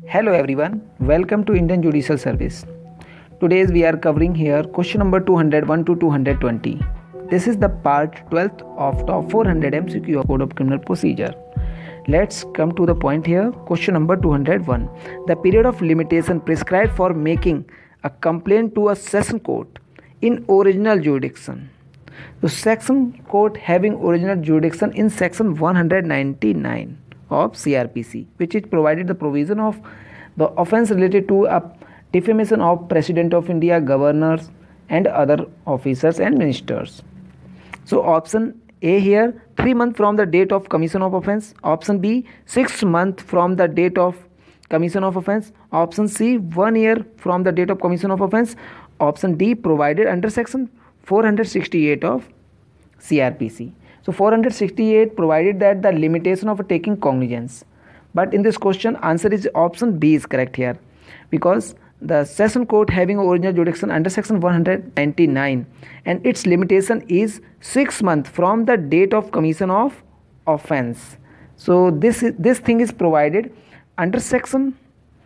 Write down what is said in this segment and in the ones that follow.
Hello everyone, welcome to Indian Judicial Service. Today we are covering here question number 201 to 220. This is the part 12th of top 400 MCQ of Code of Criminal Procedure. Let's come to the point here. Question number 201. The period of limitation prescribed for making a complaint to a session court in original jurisdiction. The section court having original jurisdiction in section 199 of CRPC, which is provided the provision of the offence related to a defamation of President of India, governors and other officers and ministers. So option A here, 3 months from the date of commission of offence. Option B, 6 months from the date of commission of offence. Option C, 1 year from the date of commission of offence. Option D, provided under section 468 of CRPC. So 468 provided that the limitation of taking cognizance. But in this question, answer is option B is correct here, because the session court having original jurisdiction under section 199 and its limitation is 6 months from the date of commission of offence. So this thing is provided under section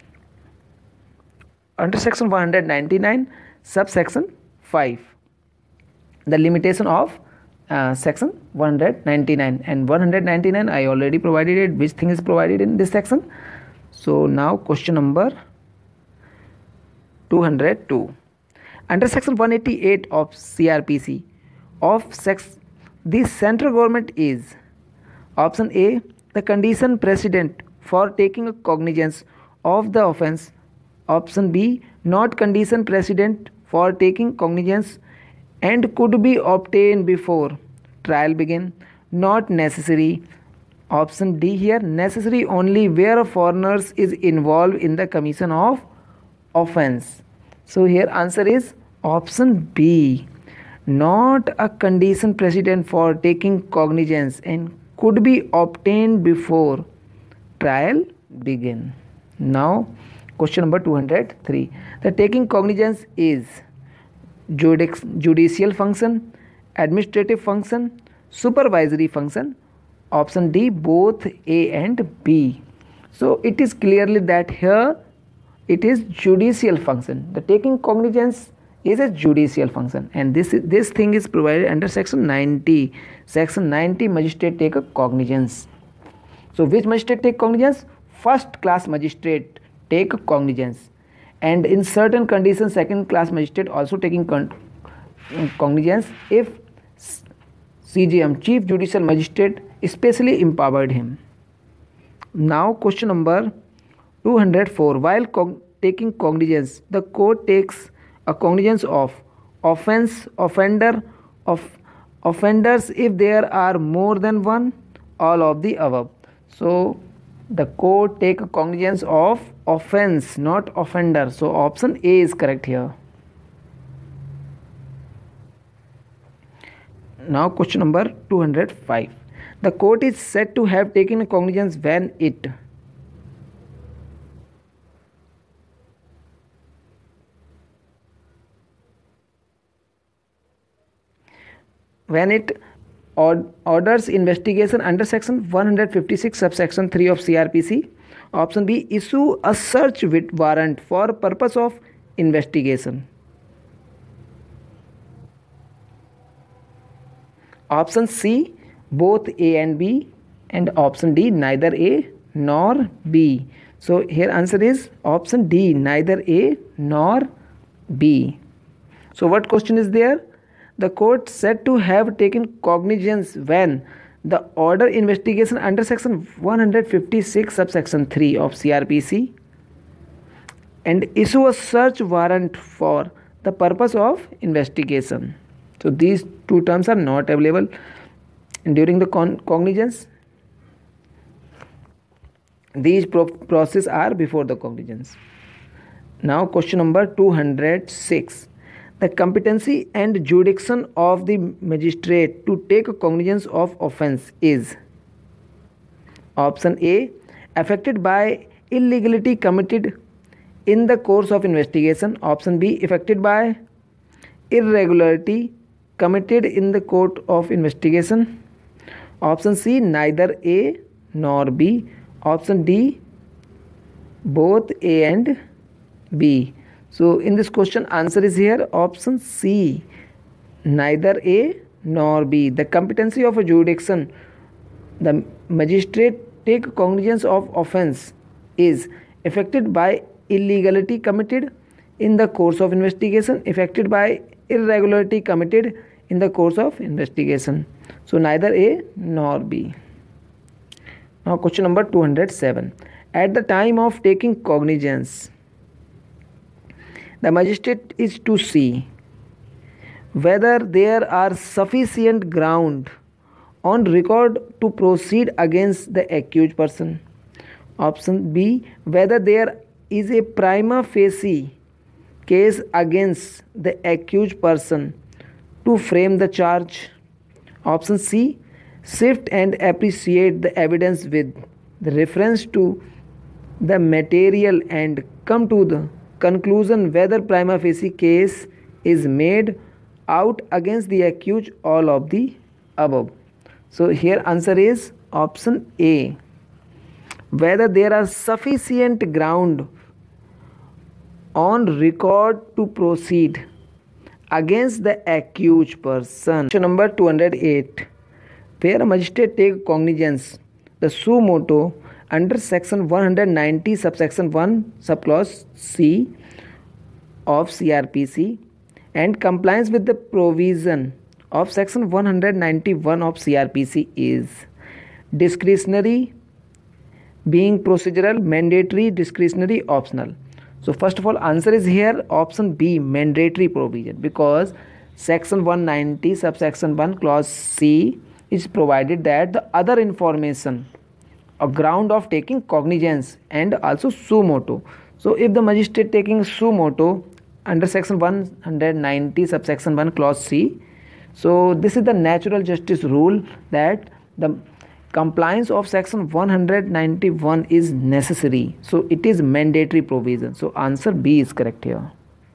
199 subsection 5, the limitation of section 199, and 199 I already provided it, which thing is provided in this section. So now question number 202. Under section 188 of CRPC of the central government is option A, the condition precedent for taking a cognizance of the offence. Option B, not condition precedent for taking cognizance and could be obtained before trial begin. Not necessary. Option D here, necessary only where a foreigner is involved in the commission of offence. So here answer is option B, not a condition precedent for taking cognizance and could be obtained before trial begin. Now question number 203. The taking cognizance is judicial function, administrative function, supervisory function. Option D, both A and B. So it is clearly that here it is judicial function. The taking cognizance is a judicial function, and this thing is provided under section 90. Section 90, magistrate take a cognizance. So which magistrate take cognizance? First class magistrate take a cognizance, and in certain conditions second class magistrate also taking cognizance if CJM, Chief Judicial Magistrate, especially empowered him. Now question number 204. While taking cognizance, the court takes a cognizance of offence, offender, of offenders if there are more than one, all of the above. So the court take a cognizance of offence, not offender. So option A is correct here. Now question number 205. The court is said to have taken cognizance when it orders investigation under section 156 subsection 3 of CRPC. Option B, issue a search warrant for purpose of investigation. Option C, both A and B, and option D, neither A nor B. So here answer is option D, neither A nor B. So what question is there? The court said to have taken cognizance when the order investigation under section 156 subsection 3 of CRPC and issue a search warrant for the purpose of investigation. So these two terms are not available during the cognizance. These processes are before the cognizance. Now question number 206. The competency and jurisdiction of the magistrate to take a cognizance of offence is option A, affected by illegality committed in the course of investigation. Option B, affected by irregularity committed in the court of investigation. Option C, neither A nor B. Option D, both A and B. So in this question, answer is here option C, neither A nor B. The competency of a jurisdiction, the magistrate take cognizance of offence, is affected by illegality committed in the course of investigation, affected by irregularity committed in the course of investigation. So neither A nor B. Now question number 207. At the time of taking cognizance, the magistrate is to see whether there are sufficient ground on record to proceed against the accused person. Option B, whether there is a prima facie case against the accused person to frame the charge. Option C, sift and appreciate the evidence with the reference to the material and come to the conclusion whether prima facie case is made out against the accused, all of the above. So here answer is option A, whether there are sufficient ground on record to proceed against the accused person. Question number 208. Where a magistrate take cognizance the suo motu under section 190 subsection 1 subclause C of CRPC and compliance with the provision of section 191 of CRPC is discretionary, being procedural, mandatory, discretionary, optional. So first of all, answer is here option B, mandatory provision, because section 190 subsection 1 clause C is provided that the other information a ground of taking cognizance and also suo motu. So if the magistrate taking suo motu under section 190 subsection 1 clause C, so this is the natural justice rule that the compliance of section 191 is necessary. So it is mandatory provision. So answer B is correct here.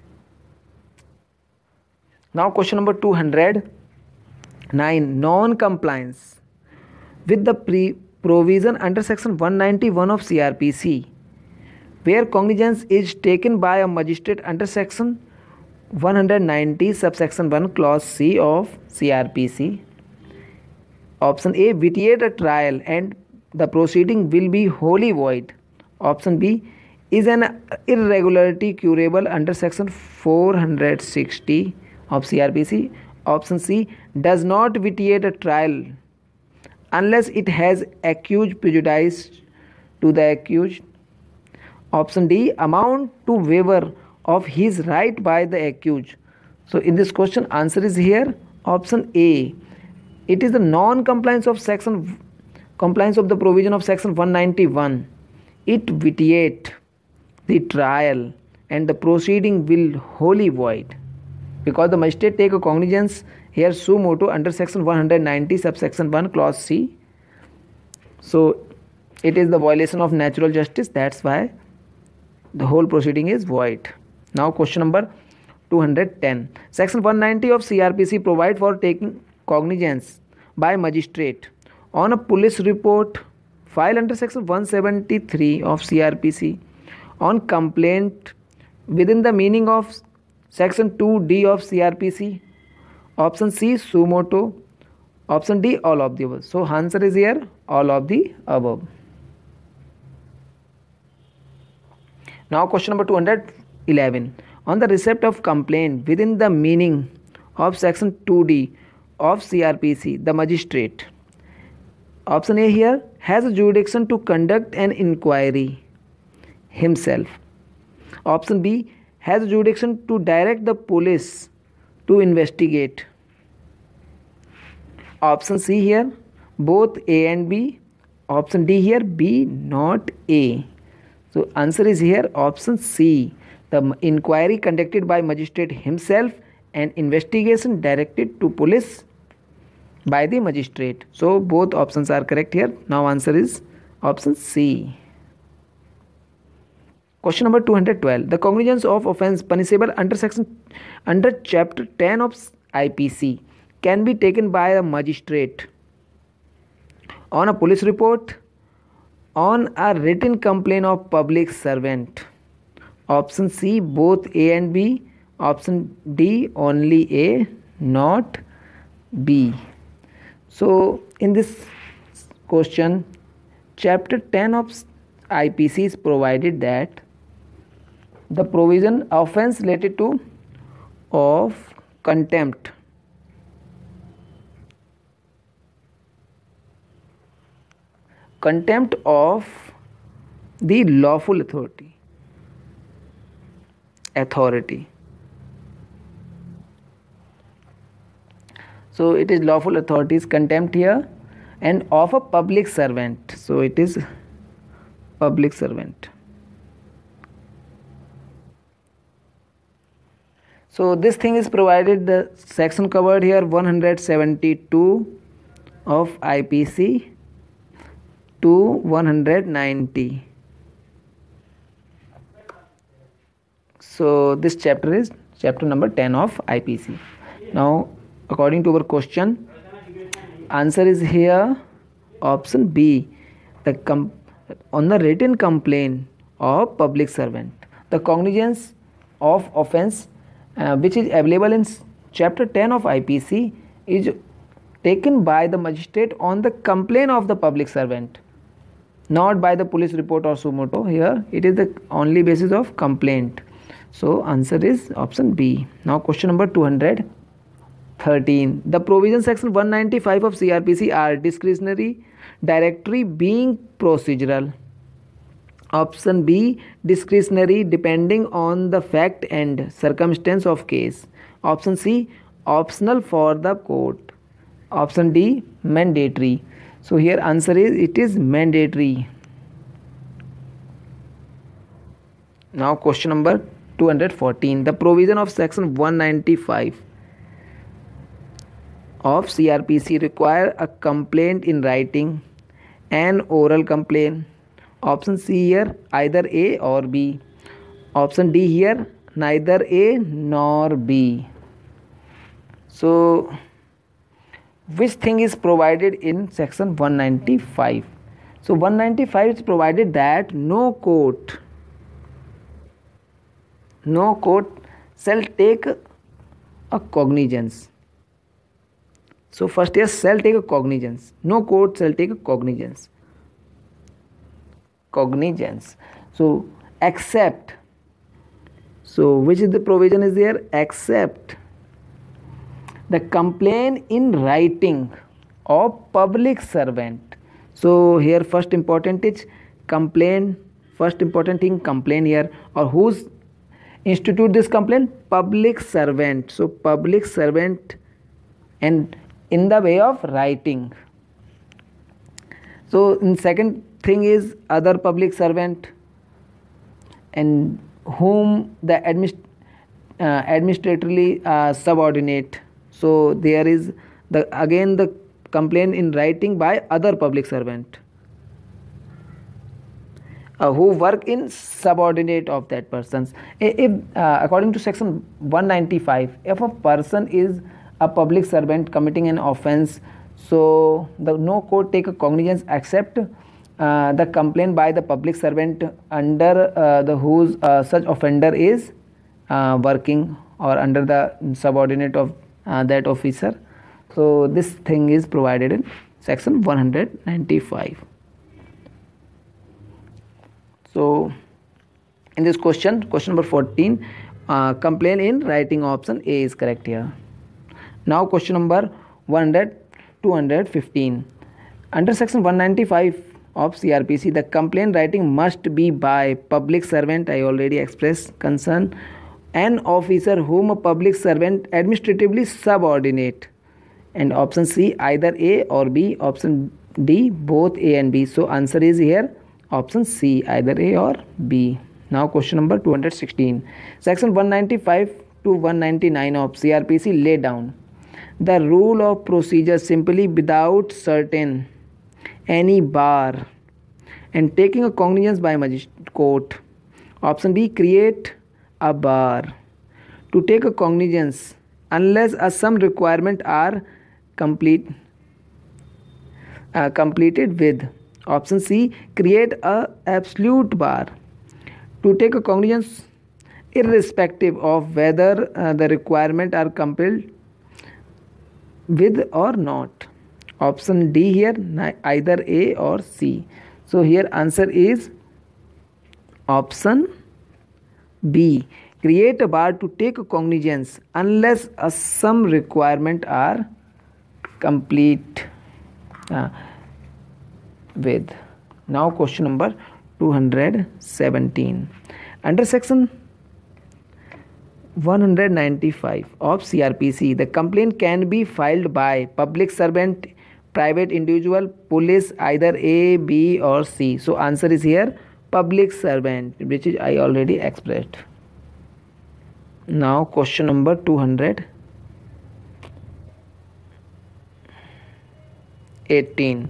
Now question number 209, non-compliance with the provision under section 191 of CRPC where cognizance is taken by a magistrate under section 190 subsection 1 clause C of CRPC. Option A, vitiate a trial and the proceeding will be wholly void. Option B, is an irregularity curable under section 460 of CRPC. Option C, does not vitiate a trial unless it has accused prejudice to the accused. Option D, amount to waiver of his right by the accused. So in this question, answer is here option A. It is the non-compliance of compliance of the provision of section 191. It vitiate the trial and the proceeding will wholly void, because the magistrate take a cognizance here suo motu under section 190 subsection 1 clause C. So it is the violation of natural justice, that's why the whole proceeding is void. Now question number 210. Section 190 of CRPC provide for taking cognizance by magistrate on a police report filed under section 173 of CRPC on complaint within the meaning of section 2D of CRPC. Option C, suo motu. Option D, all of the above. So answer is here all of the above. Now question number 211. On the receipt of complaint within the meaning of section 2D of CRPC, the magistrate, option A here, has a jurisdiction to conduct an inquiry himself. Option B, has a jurisdiction to direct the police to investigate. Option C here, both A and B. Option D here, B not A. So answer is here option C, the inquiry conducted by magistrate himself and investigation directed to police by the magistrate. So both options are correct here. Now answer is option C. Question number 212. The cognizance of offence punishable under chapter 10 of IPC can be taken by a magistrate on a police report on a written complaint of public servant? Option C, both A and B. Option D, only A, not B. So in this question, chapter 10 of IPC is provided that the provision offense related to of contempt of the lawful authority. So it is lawful authorities contempt here, and of a public servant. So it is public servant. So this thing is provided, the section covered here 172 of IPC to 190. So this chapter is chapter number 10 of IPC. Now according to our question, answer is here option B, on the written complaint of public servant. The cognizance of offense which is available in chapter 10 of IPC is taken by the magistrate on the complaint of the public servant, not by the police report or suo motu. Here it is the only basis of complaint. So answer is option B. Now question number 213. The provision section 195 of CRPC are discretionary, directory being procedural. Option B, discretionary depending on the fact and circumstance of case. Option C, optional for the court. Option D, mandatory. So here answer is it is mandatory. Now question number 214. The provision of section 195 of CRPC require a complaint in writing and oral complaint. Option C here either A or B. Option D here neither A nor B. So which thing is provided in section 195? So 195 is provided that no court shall take a cognizance. So first is shall take a cognizance. No court shall take a cognizance. So except. So which is the provision is there? Except the complaint in writing of public servant. So here first important is complaint. First important thing complaint here, or who's institute this complaint? Public servant. So public servant and in the way of writing. So in second thing is other public servant and whom the administratively subordinate. So there is again the complaint in writing by other public servant who work in subordinate of that persons. If according to section 195, if a person is a public servant committing an offense, so the no court take a cognizance except the complaint by the public servant under the whose such offender is working or under the subordinate of that officer. So this thing is provided in section 195. So in this question number 14, complaint in writing, option A is correct here. Now question number 215. Under section 195 of CRPC, the complaint writing must be by public servant. I already expressed concern. An officer whom a public servant administratively subordinate. And option C either A or B. Option D both A and B. So answer is here option C either A or B. Now question number 216. Section 195 to 199 of CRPC lay down the rule of procedure simply without certain any bar and taking a cognizance by magistrate court. Option B create a bar to take a cognizance unless some requirement are completed with. Option C, create a absolute bar to take a cognizance irrespective of whether the requirement are compelled with or not. Option D here, either A or C. So here answer is option B, create a bar to take cognizance unless some requirement are complete with. Now question number 217. Under section 195 of CRPC, the complaint can be filed by public servant, private individual, police, either A, B or C. So answer is here public servant, which is I already expressed. Now question number 218.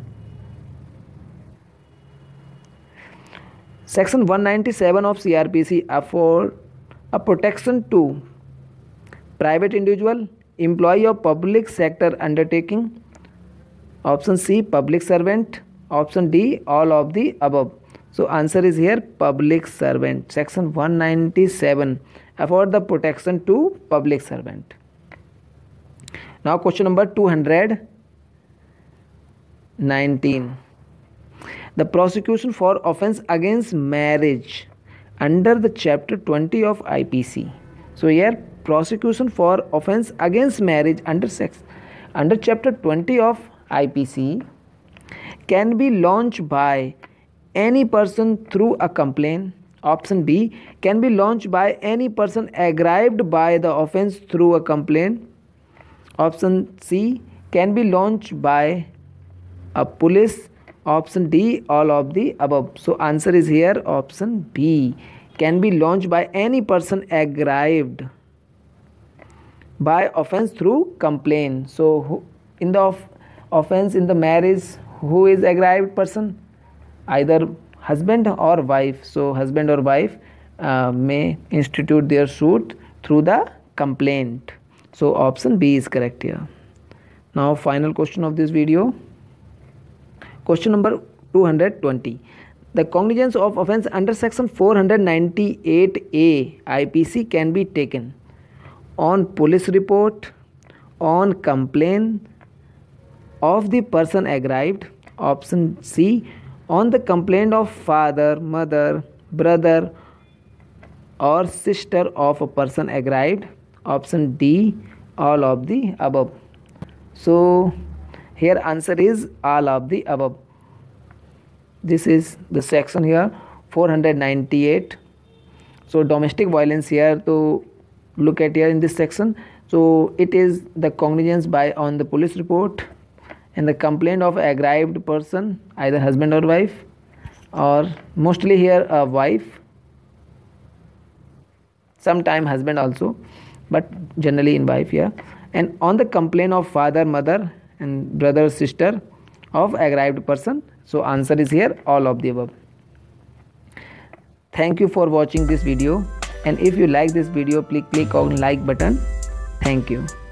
Section 197 of CRPC afford a protection to private individual, employee of public sector undertaking. Option C, public servant. Option D, all of the above. So answer is here public servant. Section 197 afford the protection to public servant. Now question number 219. The prosecution for offence against marriage under the chapter 20 of IPC. So here prosecution for offence against marriage under chapter 20 of IPC can be launched by any person through a complaint. Option B, can be launched by any person aggrieved by the offence through a complaint. Option C, can be launched by a police. Option D, all of the above. So answer is here option B, can be launched by any person aggrieved by offence through complaint. So in the offence in the marriage, who is aggrieved person? Either husband or wife. So husband or wife may institute their suit through the complaint. So option B is correct here. Now final question of this video. Question number 220. The cognizance of offence under section 498A IPC can be taken on police report, on complaint of the person aggrieved. Option C, on the complaint of father, mother, brother or sister of a person aggrieved. Option D, all of the above. So here answer is all of the above. This is the section here 498. So domestic violence here to look at here in this section. So it is the cognizance by on the police report and the complaint of aggrieved person, either husband or wife, or mostly here a wife, sometime husband also, but generally in wife here, and on the complaint of father, mother and brother, sister of aggrieved person. So answer is here all of the above. Thank you for watching this video, and if you like this video, please click on like button. Thank you.